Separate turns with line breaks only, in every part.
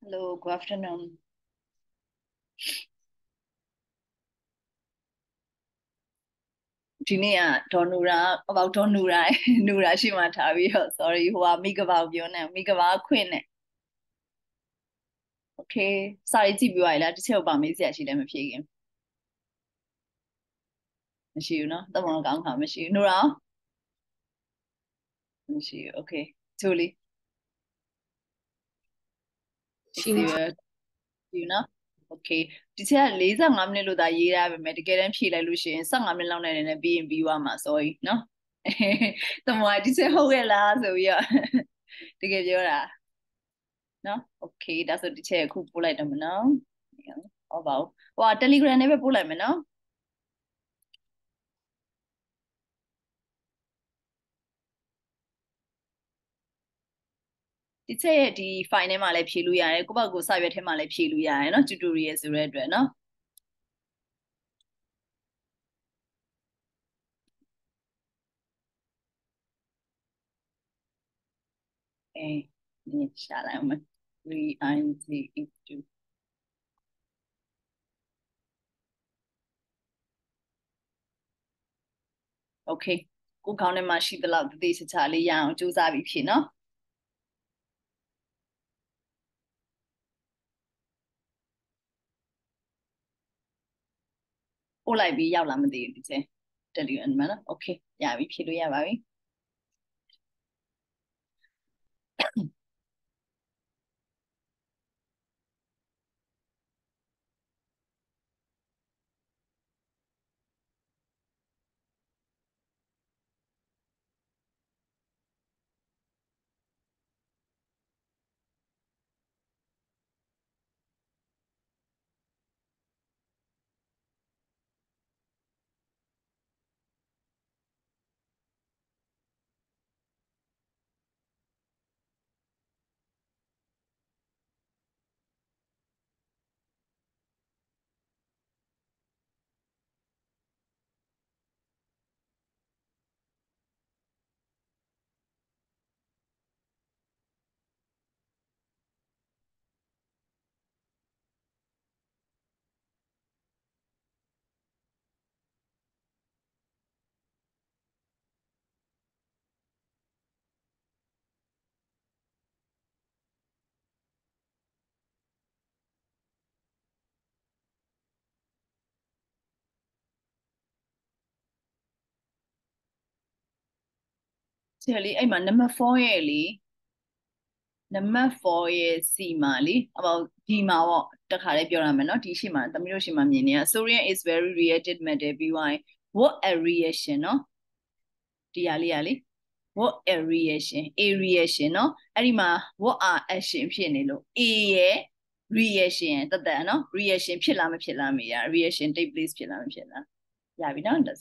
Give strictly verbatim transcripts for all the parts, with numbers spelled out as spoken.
Hello, good afternoon. Today, ah, Donura about Donura, Nura Shimatavi. Sorry, who are Mika about your name, Mika Queen. Okay, sorry, Tibu, I like to tell about me. Actually, let me pick him. She, you know, the one gun come, she, Nura. She, okay, Julie,
She
you know. Okay, this here laser, I'm little that year, I have medical and feel illusion, some I'm alone and a B and B one, sorry, no. The more I say, oh, well, so yeah, to get your. No, okay, that's what the chair could pull item now. Yeah, about what telegram never pull item now. The chair the fine male piluya, go back go side him male piluya, no tutorials red, no. Eh, shall I? Three and three two. Okay, go count my sheet the love this Charlie Young, Josabi Pino. All I be Yalam the tell you and manner. Okay, yeah, we piluya, baby. 这里哎嘛，number four ရဲ့လေ number four ရဲ့စီမှာလေအပေါ်ဒီမှာပေါ့တခါလေးပြောရမယ်နော်ဒီရှိမှာသမီးတို့ရှိမှာမြင်နေရ Sodium is very reacted metal ပြီးသွားရင် what a reaction နော်ဒီဟာလေးဟာလေ what a reaction a reaction နော်အဲ့ဒီမှာ what are action ဖြစ်နေလို့ a ရဲ့ reaction ရဲ့တက်တက်နော် reaction ဖြစ်လားမဖြစ်လားမေးရ reaction take place ဖြစ်လားမဖြစ်လားရပြီနော်လက်စ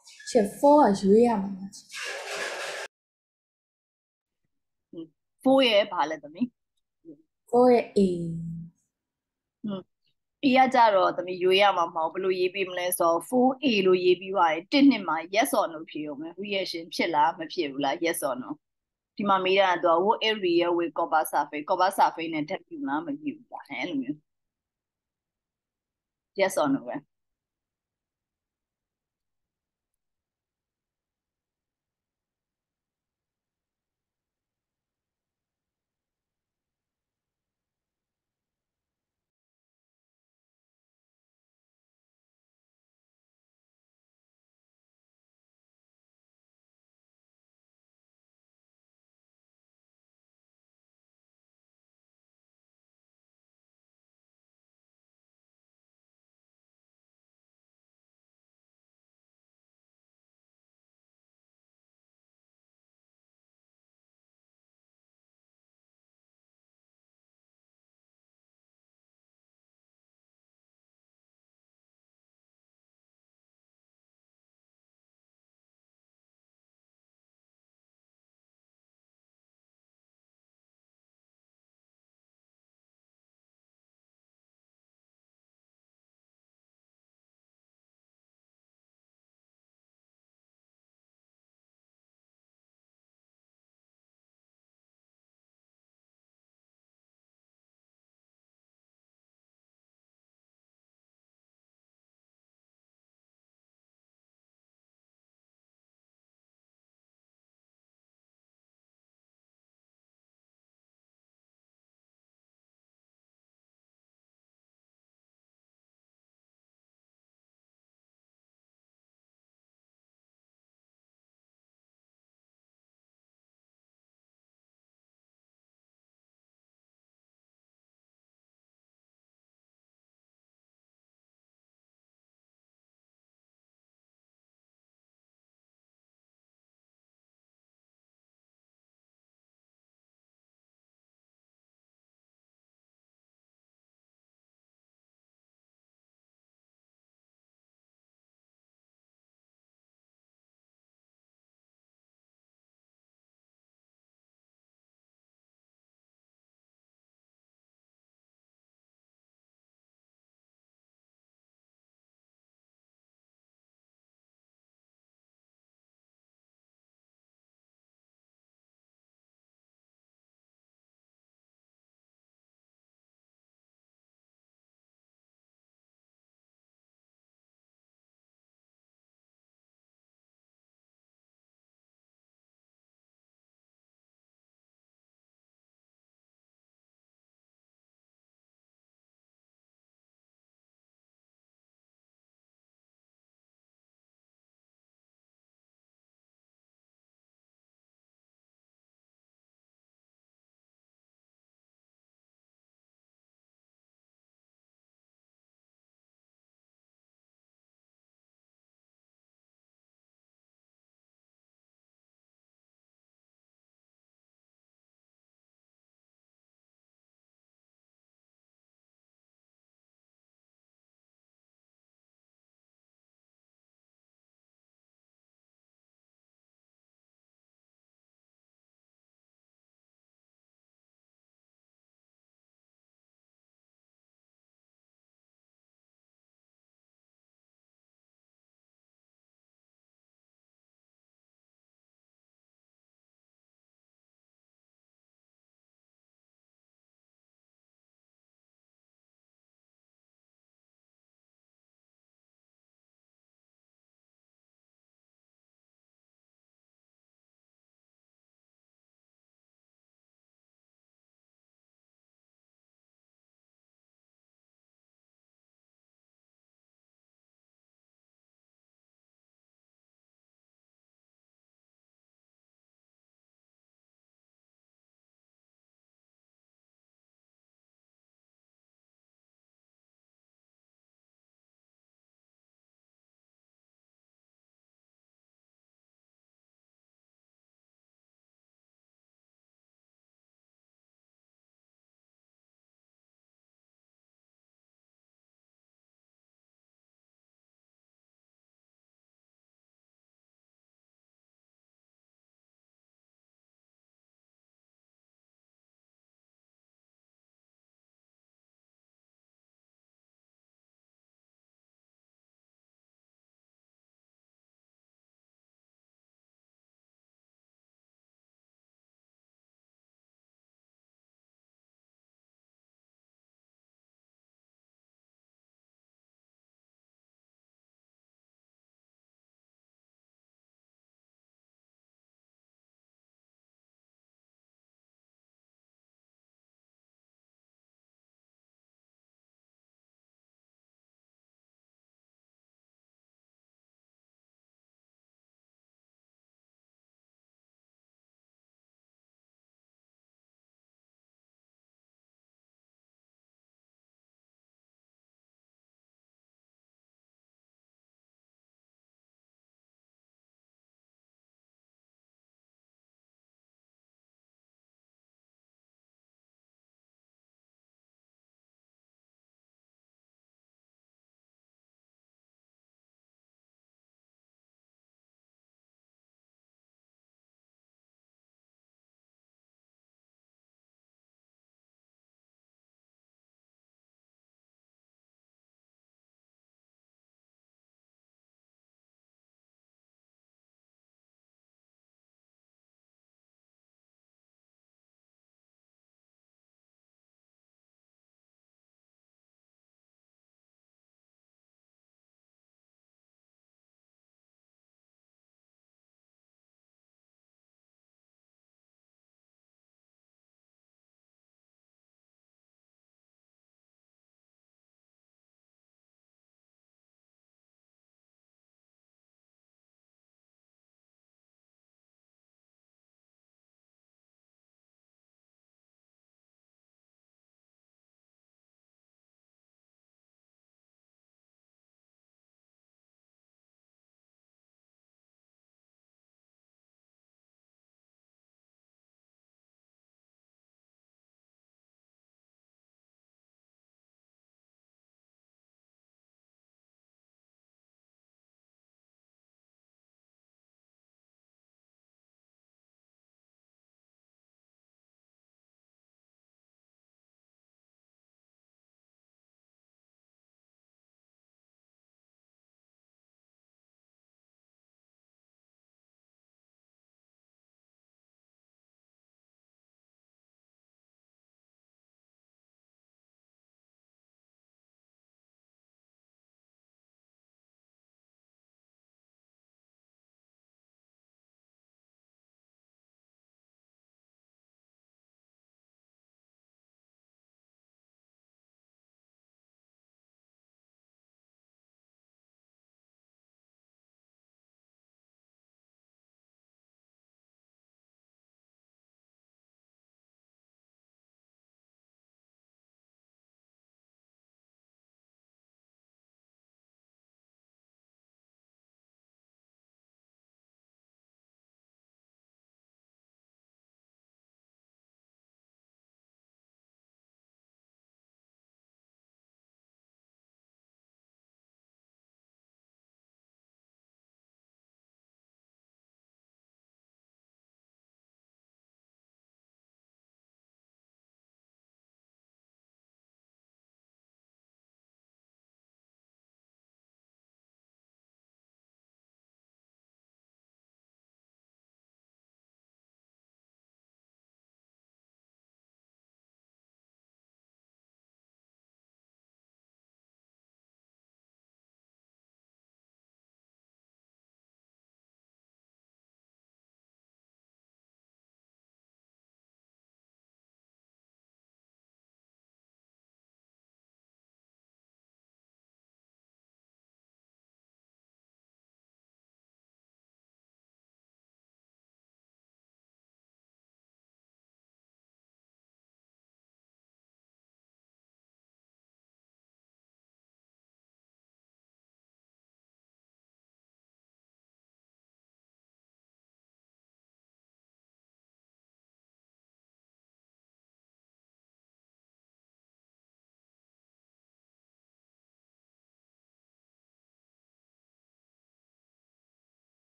ရှစ် four ကရွေးရမှာလားရှင်
four ရဲ့ဘာလဲသမီး
four ရဲ့ A
อืม A ကကြတော့သမီးရွေးရမှာမဟုတ်ဘယ်လိုရေးပြီးမလဲဆိုတော့ four A လို့ရေးပြီးသွားရင်တစ်နှစ်မှာ yes or no ဖြေရုံပဲ reaction ဖြစ်လားမဖြစ်ဘူးလား yes or no ဒီမှာမေးတာကသူက what is real with copper sulfate copper sulfate နဲ့ဓာတ်ပြူလားမပြူဘူးလားအဲ့လိုမျိုး yes or no ပဲ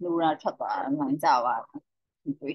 လူရာထွက်သွားတာမှန်ကြပါဘူးတွေ့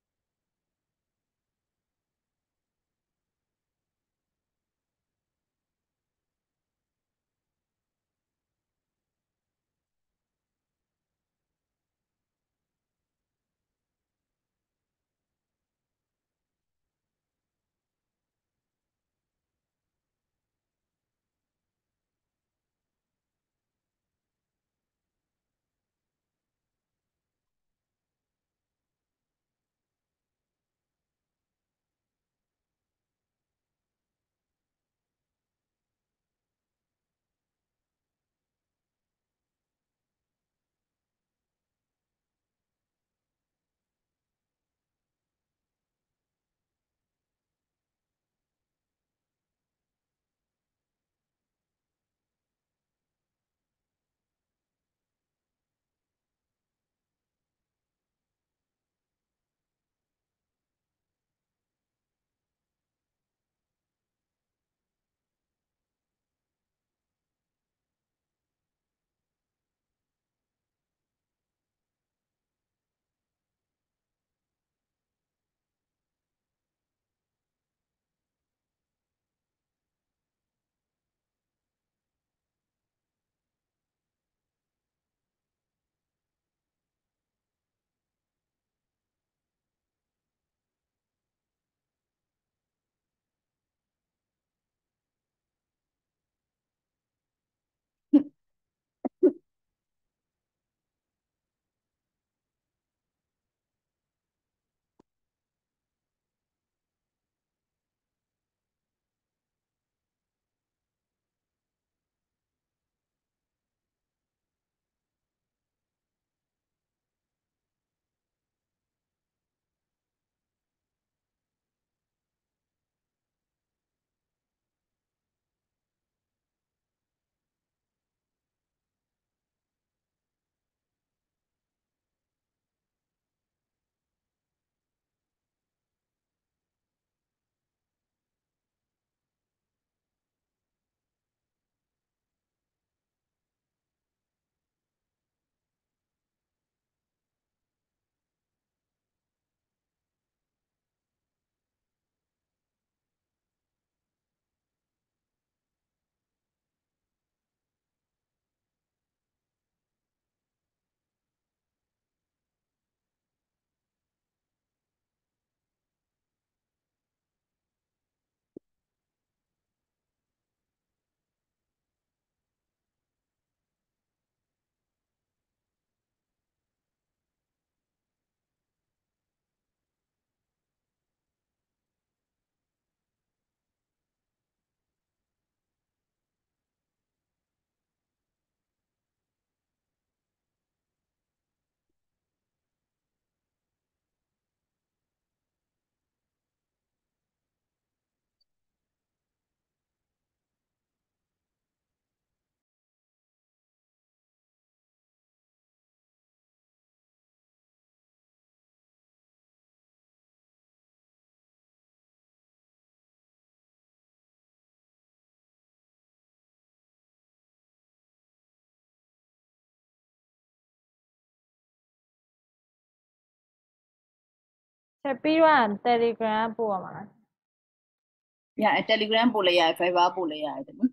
ချက်ပြီးတော့ Telegram ကပို့ရမှာလား
ရအဲ Telegram ပို့လိုက်ရတယ် Viber ပို့လိုက်ရတယ်နော်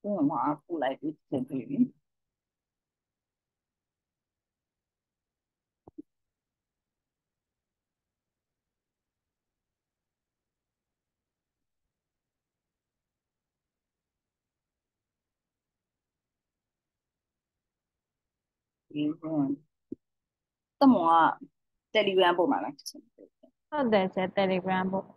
中文话不来就先可以。ဒီတမောက Telegram ပို့မှာလားချက်ချင်း
ဟုတ်တယ်ဆရာ Telegram ပို့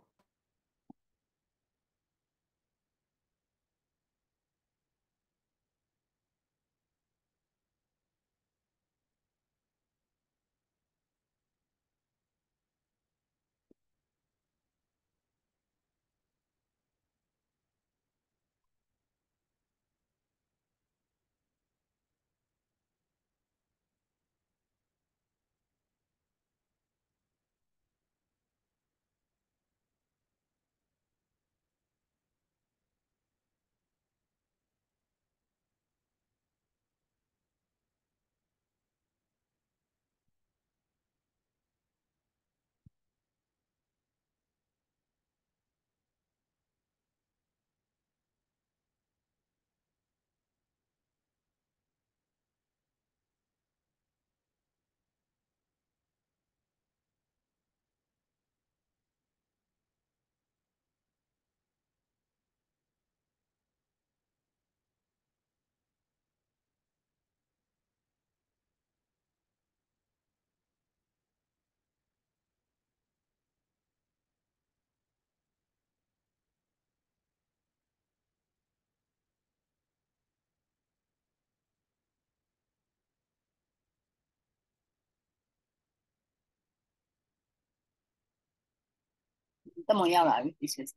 တမောရောက်လာပြီဒီချက်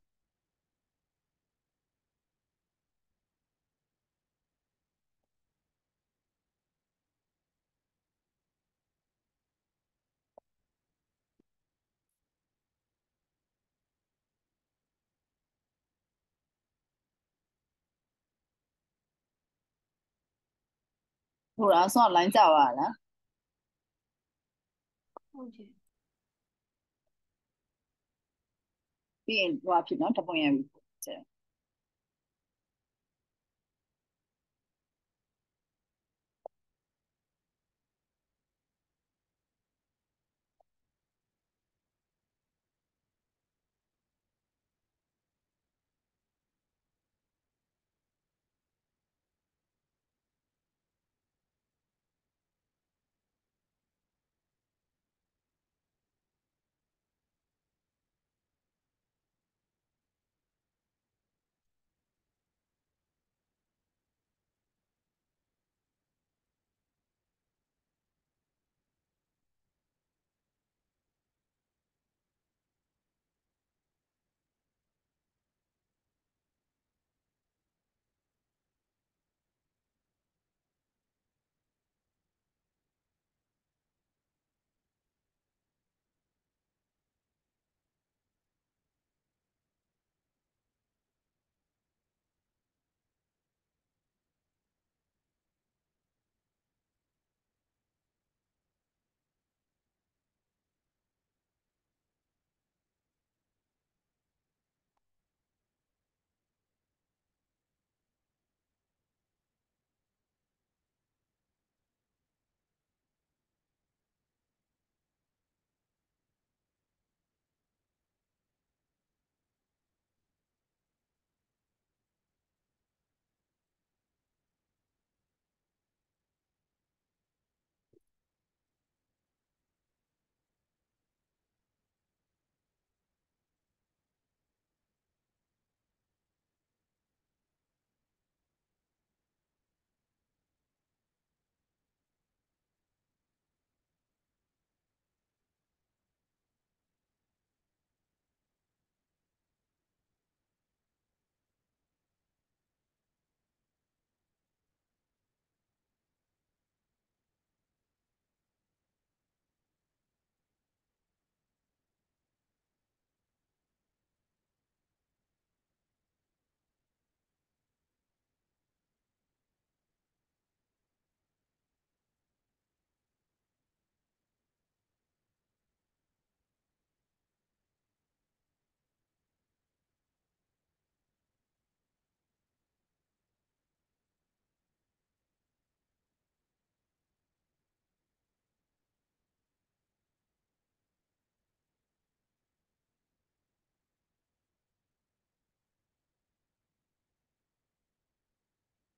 ဟိုတော့ဆောင်း line ကြောက်ရလားဟုတ်ကဲ့ပြီးရင်ဟိုဖြစ်နော်တပွင့်ရပြီချက်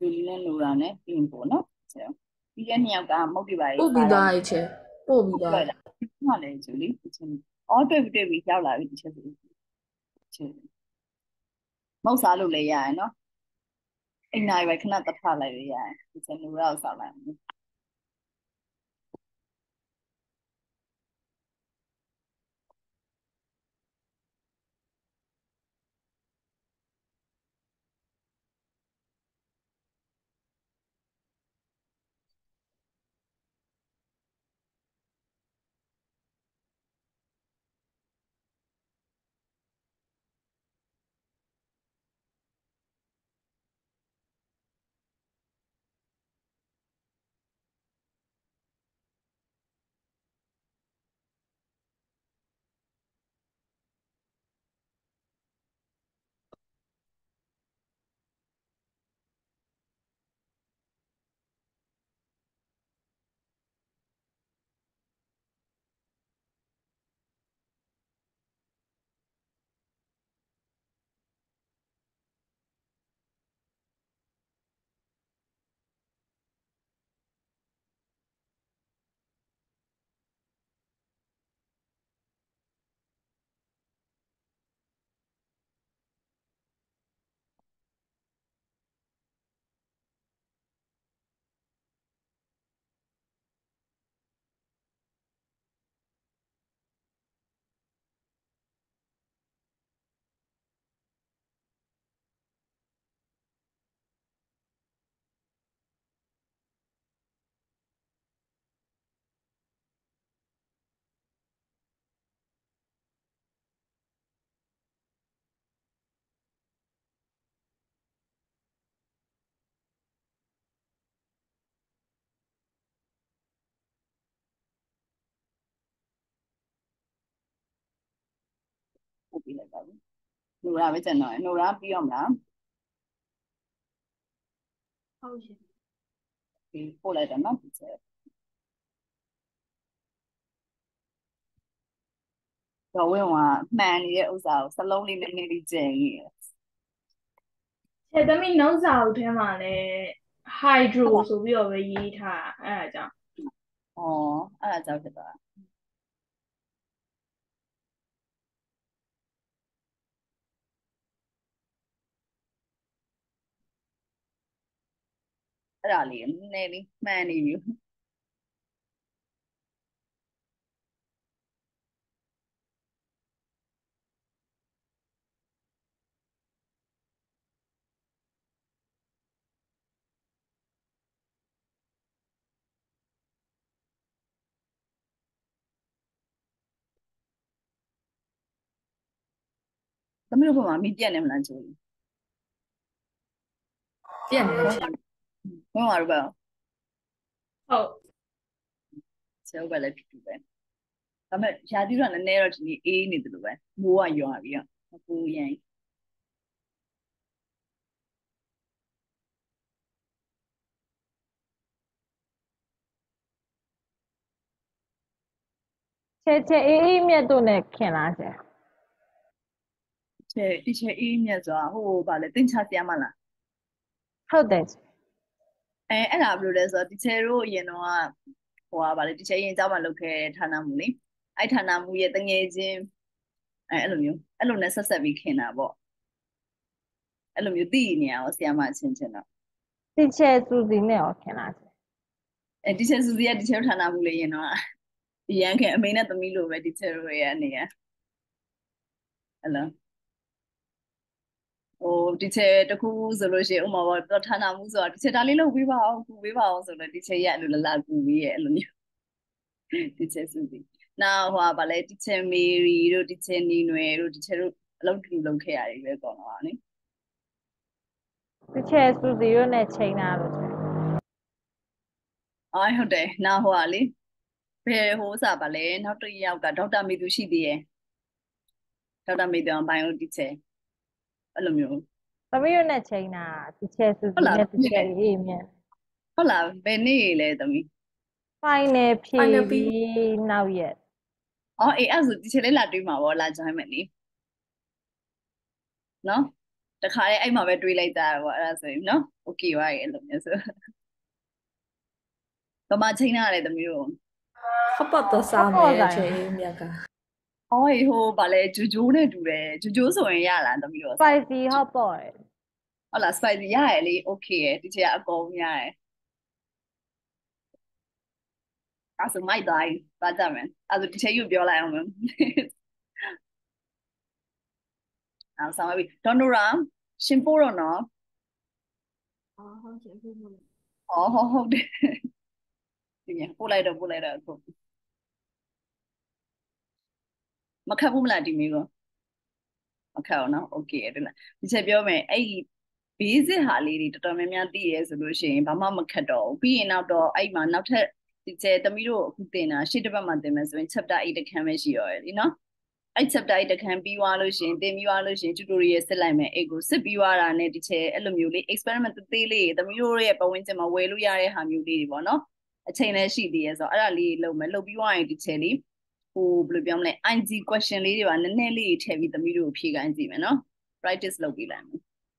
လူနဲ့နိုရာနဲ့ပြင်ပေါ့နော်ဆရာပြီးတဲ့နှစ်ယောက်ကမုတ်ဒီပါ
ပို့ပြီးသွားရဲ့ချေပို့ပြီးသွား
တွေ့လားမှလည်းဂျူလီဒီချင်းအော်တွေ့ပြီတွေ့ပြီရောက်လာပြီဒီချက်ဆိုချင်းမုတ်စားလို့လည်းရရနော်အိမ်နိုင်ပဲခဏတစ်ဖက်လိုက်ရရတယ်ဒီချက်နိုရာကိုဆောက်လိုက်ပို့ပြီးလိုက်ပါဘူးနိုရာပဲကျန်တော့နိုရာပြီးအောင်လားဟုတ်ရှင်ပြီးပို့လိုက်တယ်နော်ဒီချက်တော့ဝင်ကမှန်နေတဲ့ဥစ္စာကိုစလုံးလေးနည်းနည်းလေးကျန်နေတယ်
ချေသမီးနောက်စာအုပ်ထဲမှာလည်း hydro ဆိုပြီးတော့ပဲရေးထားအဲ့ဒါကြောင့်
ဩအဲ့ဒါကြောင့်ဖြစ်သွားအဲ့ဒါလေးနည်းနည်းလေးမှန်နေပြီသမီးတို့ဘက်မှာမိပြက်နေမလားဂျိုး
ပြက်နေချေ
ဝင်ပါတော့ပဲ
ဟုတ်
ဆဲပဲလည်းဖြစ်ပြီပဲဒါပေမဲ့ရာသီတော့နည်းနည်းတော့ဒီနေ့အေးနေတယ်လို့ပဲမိုးကရွာပြီးတော့ပူရင်
ချေချေအေးအေးမြတ်တို့နဲ့ခင်လားဆရာ
ချေဒီချေအေးမြတ်ဆိုတာဟိုဗာလေတင်ချဆရာမလား
ဟုတ်တယ်ရှင့်
အဲအဲ့ဒါဘယ်လိုလဲဆိုတော့ဒီချေတို့အရင်တော့ဟိုဗာလေဒီချေရင်เจ้าမှာလုပ်ခဲ့ဌာနမှုလေအဲ့ဌာနမှုရဲ့တငယ်ချင်းအဲအဲ့လိုမျိုးအဲ့လိုနဲ့ဆက်ဆက်ပြီးခင်တာပေါ့အဲ့လိုမျိုးသိနေရအောင်ဆရာမချင်းချင်းတော့
တီချေသူစီနဲ့ရောခင်လားဆရာ
အဲဒီချေစုစီကဒီချေဌာနမှုလေရင်တော့ဒီရန်ခင်အမေနဲ့သမီးလိုပဲဒီချေတို့ရဲ့အနေရအဲ့လိုဟိုဒီချေတခုဆိုလို့ရှိရင်ဥမာပေါ့တော့ဌာနမှုဆိုတာဒီချေဒါလေးလုပ်ပေးပါအောင်ကူပေးပါအောင်ဆိုတော့ဒီချေရဲ့အဲ့လိုလလာကူပေးရဲ့အဲ့လိုမျိုးဒီချေစုစီနောက်ဟိုဗာလေဒီချေမေရီတို့ဒီချေနီနွယ်တို့ဒီချေတို့အလုပ်တူလုပ်ခဲ့ရတယ်ပဲကောတော့နိ
တီချေသူစီတို့နဲ့ချိန်တာလို့ဆရာ
အော်ဟုတ်တယ်နောက်ဟိုကလေဘယ်ဟိုစားပါလဲနောက်တစ်ယောက်ကဒေါက်တာမေသူရှိသေးရဲ့ဒေါက်တာမေသူအောင်ဘိုင်ယိုတီချေအဲ့လိုမျိုး
သမီးတို့နဲ့ချိန်တာတီချေသူစီနဲ့တီချေအေးအေးမြတ်
ဟုတ်လားဘယ်နေ့လဲသမီး
final ဖြေ
Final
ပြီးနောက်ရက်
အော်အေးအဲ့ဆိုတီချေလေးလာတွေးမှာပေါ့လာ join မယ်လေနော်တခါလေအဲ့မှာပဲတွေးလိုက်တာပေါ့အဲ့ဒါဆိုရင်နော် okay ပါရဲ့လို့မျိုးဆိုဘာမှချိန်ထားရတယ်သမီးတို့
hot pot တော့စားမယ်ချေမြတ်က
ဟောဟိုဗာလဲဂျိုဂျိုးနဲ့တူတယ်ဂျိုဂျိုးဆိုရင်ရလားသမီးတို့
spicy hot pot
ဟုတ်လား spicy ရရလေ okay ရဲ့ဒီချက်အကုန်ရတယ်အဲ့ဆိုမိုက်တိုင်းပါကြမယ်အဲ့ဆိုဒီချက်ယူပြောလိုက်အောင်မယ်အဲ့ဆောင်ပြီဒေါ်နိုရာရှင်ပို့တော့နော်အော်ဟုတ်ရှင်ပို့လို့အော်ဟုတ်ဟုတ်တယ်ဒီမြပို့လိုက်တော့ပို့လိုက်တော့အခုမခတ်ဘူးမလားဒီမေကိုမခတ်အောင်နော် okay အဲ့ဒါဒီချက်ပြောမယ်အဲ့ basic ဟာလေးတွေတော်တော်များများသိရဲဆိုလို့ရှိရင်ဘာမှမခတ်တော့ဘူးပြီးရင်နောက်တော့အဲ့မှာနောက်ထပ်ဒီချက်သမီးတို့အခုသင်တာရှေ့တစ်ပတ်မှသင်မယ်ဆိုရင် chapter eight တခန်းပဲရှိရောရယ်လीနော်အဲ့ chapter eight တခန်းပြီးသွားလို့ရှိရင်သင်ပြီးသွားလို့ရှိရင် tutorial စစ်လိုက်မယ်အဲ့ကိုစစ်ပြီးသွားတာနဲ့ဒီချက်အဲ့လိုမျိုးလေး experiment သေးလေးသမီးတို့ရဲ့ပတ်ဝန်းကျင်မှာဝယ်လို့ရတဲ့ဟာမျိုးလေးတွေပေါ့နော်အချိန်လည်းရှိသေးရဲ့ဆိုတော့အဲ့ဒါလေးလုပ်မယ်လုပ်ပြီးသွားရင်ဒီချက်လေးဟိုဘယ်လိုပြောမလဲ I G question လေးတွေပါနည်းနည်းလေးထည့်ပြီးသမီးတို့ဖြေခိုင်းကြည့်မယ်နော် practice လုပ်ပြီးလိုက်မယ်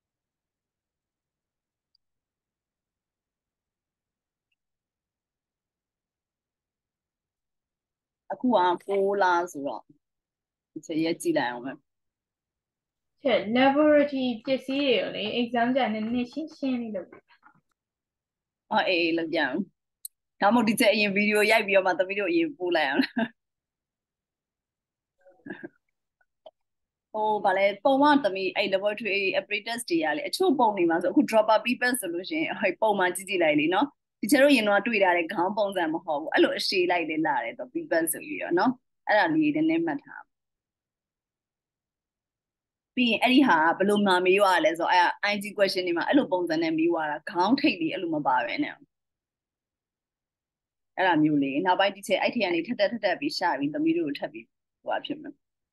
အခုကfourလားဆိုတော့ဒီချက်ရက်ကြည့်လိုက်အောင်မယ်
ချေ laboratory ပစ္စည်းတွေလေ exam ကြနည်းနည်းရှင်းရှင်းလေးလုပ်ပြီ
အော်အေးလုပ်ကြအောင်ဒါမှမဟုတ်ဒီချက်အရင်ဗီဒီယိုရိုက်ပြီးတော့မှသမီးတို့အရင်ပို့လိုက်အောင်ဟိုဗာလဲပုံမှန်သမီးအဲ့ laboratory apparatus တွေရလေအချို့ပုံနေမှာဆိုအခု dropper people ဆိုလို့ရှိရင်ဟိုပုံမှန်ကြည့်ကြည့်လိုက်လေနော်ဒီချက်တို့ရင်တော့တွေ့တာတဲ့ခေါင်းပုံစံမဟုတ်ဘူးအဲ့လိုအရှည်လိုက်လေလာတယ်တော့ people ဆိုပြီးတော့နော်အဲ့ဒါလေးနည်းနည်းမှတ်ထားပြီးရင်အဲ့ဒီဟာဘယ်လိုမှမေးရလဲဆိုတော့အဲ့ I G question တွေမှာအဲ့လိုပုံစံနဲ့မေးရတာခေါင်းထိပ်လေးအဲ့လိုမပါပဲနဲ့အဲ့ဒါမျိုးလေးနောက်ပိုင်းဒီချက်အဲ့ထီကနေထက်တက်ထက်တက်ပြီးရှာပြီးသမီးတို့ကိုထပ်ပြီးဟိုအဖြစ်မှာ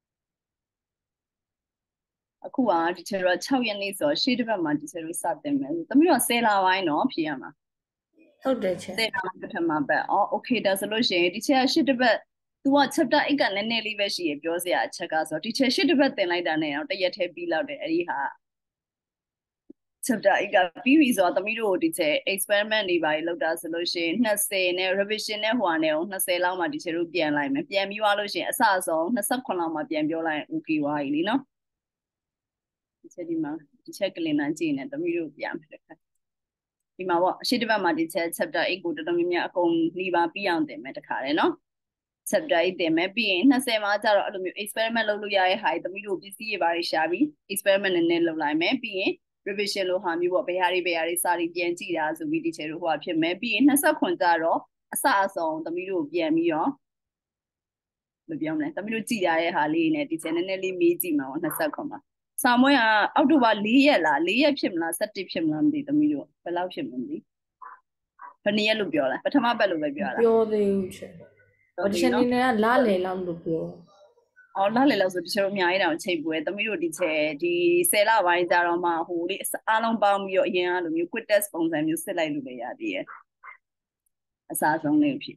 အခုကဒီချက်တော့sixရက်နေ့ဆိုတော့ရှေ့တစ်ပတ်မှာဒီချက်တို့စတင်မယ်သမီးတို့ဆယ်လပိုင်းနော်ဖြေရမှာ
ဟုတ်တယ်ချေ
ဆယ်လပထမပတ်အော် okay ဒါဆိုလို့ရှိရင်ဒီချက်ကရှေ့တစ်ပတ် तू က chapter eight ကနည်းနည်းလေးပဲရှိရပြောစရာအချက်ကဆိုတော့ဒီချက်ရှေ့တစ်ပတ်သင်လိုက်တာနဲ့တော့တရက်ထဲပြီးလောက်တယ်အဲ့ဒီဟာ chapter eight ကပြီးပြီဆိုတော့သမီးတို့ဒီချက် experiment တွေပါလောက်တာဆိုလို့ရှိရင်twentyနဲ့ revision နဲ့ဟိုအနေကိုtwentyလောက်မှဒီချက်တို့ပြန်လိုက်မယ်ပြန်ပြီးသွားလို့ရှိရင်အစအဆုံးtwenty-sevenလောက်မှပြန်ပြောလိုက်ရင် okay ဝါကြီးလीနော်ဒီချက်ဒီမှာဒီချက်ကလင်နာကြည့်နေသမီးတို့ပြန်မယ်တစ်ခါဒီမှာပေါ့ရှေ့တစ်ပတ်မှာဒီချက် chapter eight ကိုတော်တော်များများအကုန်လီပါပြီးအောင်သင်မယ်တခါလေနော် chapter eight သင်မယ်ပြီးရင်twentyမှာကျတော့အဲ့လိုမျိုး experiment လုပ်လို့ရတဲ့ဟာတွေသမီးတို့ပစ္စည်းတွေပါတွေရှာပြီး experiment နည်းနည်းလုပ်လိုက်မယ်ပြီးရင် revision လိုဟာမျိုးပေါ့ဘယ်ဟာတွေဘယ်ဟာတွေစာတွေပြန်ကြည့်တာဆိုပြီးဒီချက်တို့ဟိုဟာဖြစ်မယ်ပြီးရင်twenty-nineကျတော့အစအဆုံးသမီးတို့ပြန်ပြီးတော့မပြောမလဲသမီးတို့ကြည့်ရတဲ့ဟာလေးနဲ့ဒီချက်နည်းနည်းလေးမေးကြည့်မှာပေါ့twenty-nineမှာစာမွေးကအောက်တိုဘာfourရက်လားfourရက်ဖြစ်မလားsevenဖြစ်မလားမသိသမီးတို့ဘယ်လောက်ဖြစ်မလဲမသိဘယ်နှစ်ရက်လို့ပြောလဲပထမပတ်လို့ပဲပြောတာ
ပြောသေးဘူးချေအော်ဒီချက်နေနေကလာလေလောက်လို့ပြော
အော်လာလေလောက်ဆိုဒီချက်တို့အများကြီးတောင်ချိန်ပွဲသမီးတို့ဒီချက်ဒီtenလပိုင်းကြာတော့မှဟိုလေးအားလုံးပေါင်းပြီးတော့အရင်ကလိုမျိုး quick test ပုံစံမျိုးစစ်လိုက်လို့လည်းရသေးရဲ့အစားဆုံးလေးဖြစ်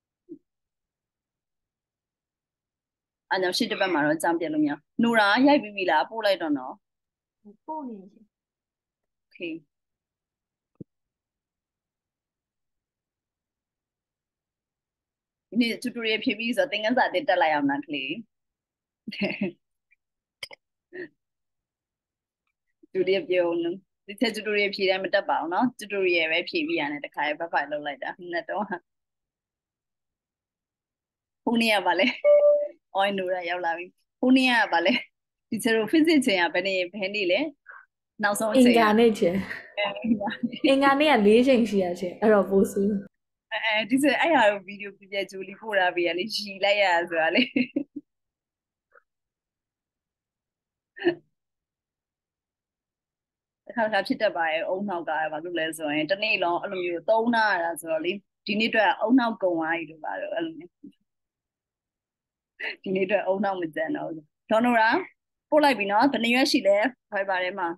အဲ့ကြောင့်ရှစ်တစ်ပတ်မှာတော့ကြံပြလို့မရနိုရာရိုက်ပြီးပြီလားပို့လိုက်တော့နော်
ပို့နေချင်
okay ဒီနေ့ tutorial ဖြည့်ပြီးဆိုတော့သင်ခန်းစာတင်တက်လိုက်အောင်နော်ကလေးတူရပြောနဒီချက် tutorial ဖြည့်တယ်မတက်ပါဘူးနော် tutorial ပဲဖြည့်ပြီးရတယ်တခါရဲ့ဘက်ဖိုင်လောက်လိုက်တာနှစ်တော့ခုနေ့ကပါလဲအော်နိုရာရောက်လာပြီခုနေ့ကပါလဲဒီချက်တို့ physics ချိန်ကဘယ်နေဘယ်နေလဲနောက်ဆုံးအချိန်
အင်္ဂါနေ့ချင်အင်္ဂါနေ့က၄ချိန်ရှိရချင်အဲ့တော့ပို့စု
အဲဒီစအဲ့ဟာကိုဗီဒီယိုပြပြဂျူလီပို့တာပြရလေရီလိုက်ရဆိုတာလေအခါခါဖြစ်တတ်ပါရဲ့အုံနောက်ကဘာလို့လဲဆိုရင်တနေ့လုံးအဲ့လိုမျိုးသုံးနာရတာဆိုတော့လေဒီနေ့အတွက်အုံနောက်ကုံသွားပြီလို့ပါတော့အဲ့လိုမျိုးဒီနေ့အတွက်အုံနောက်မကြံတော့ဘူးဒေါ်နိုရာပို့လိုက်ပြီနော်ဘယ်နှစ်ရွက်ရှိလဲဖိုင်ဘာထဲမှာ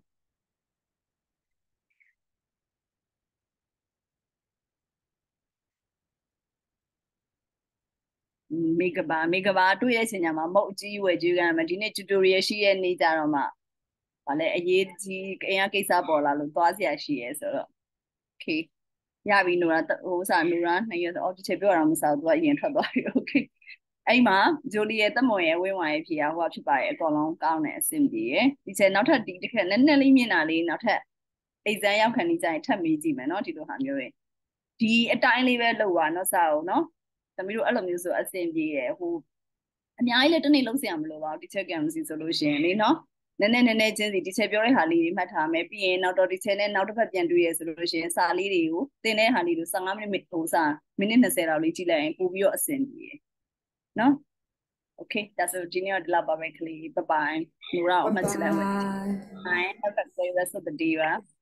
မေကဘာမေကဘာတွေ့ရတဲ့အချိန်မှာမဟုတ်အကြီးဝယ်ကြည့်ကြမှာဒီနေ့ tutorial ရှိရဲ့နေကြတော့မှဗာလဲအရေးကြီးအရင်ကိစ္စပေါ်လာလို့သွားစရာရှိရဲဆိုတော့ okay ရပြီနိုရာဟိုစားနိုရာနှစ်ရက်အော်ဒီချက်ပြောတာမစားဘူးသူကအရင်ထွက်သွားပြီ okay အဲ့မှာဂျိုလီရဲ့တက်မွန်ရဲ့ဝင်းဝိုင်ရဲ့ဖြေရဟိုကဖြစ်ပါရဲ့အကောင်လုံးကောင်းတယ်အဆင်ပြေရယ်ဒီချက်နောက်ထပ်ဒီတစ်ခါနည်းနည်းလေးမြင်တာလေးနောက်ထပ် exam ရောက်ခံနေကြရင်ထပ်မေးကြည့်မယ်နော်ဒီလိုဟာမျိုးတွေဒီအတိုင်းလေးပဲလုပ်ပါနော်စာအောင်နော်သမီးတို့အဲ့လိုမျိုးဆိုအဆင်ပြေရယ်ဟိုအများကြီးလည်းတစ်နေ့လုံးစရာမလိုပါဘူးဒီချက်ကံစီဆိုလို့ရှိရင်လေနော်နည်းနည်းနည်းနည်းချင်းစီဒီချက်ပြောတဲ့ဟာလေးတွေမှတ်ထားမယ်ပြီးရင်နောက်တော့ဒီချက်နဲ့နောက်တစ်ဖက်ပြန်တွေ့ရဆိုလို့ရှိရင်စာလေးတွေကိုသင်တဲ့ဟာလေးတွေ15မိနစ်ဟိုစာမိနစ်20လောက်လေးကြည့်လိုက်ရင်ပို့ပြီးတော့အဆင်ပြေရယ်နော် okay ဒါဆိုဒီနေ့တော့ဒီလောက်ပါပဲကလေး bye bye နူရာအမှတ်ချလိုက်မယ် bye have a great rest of the day ပါ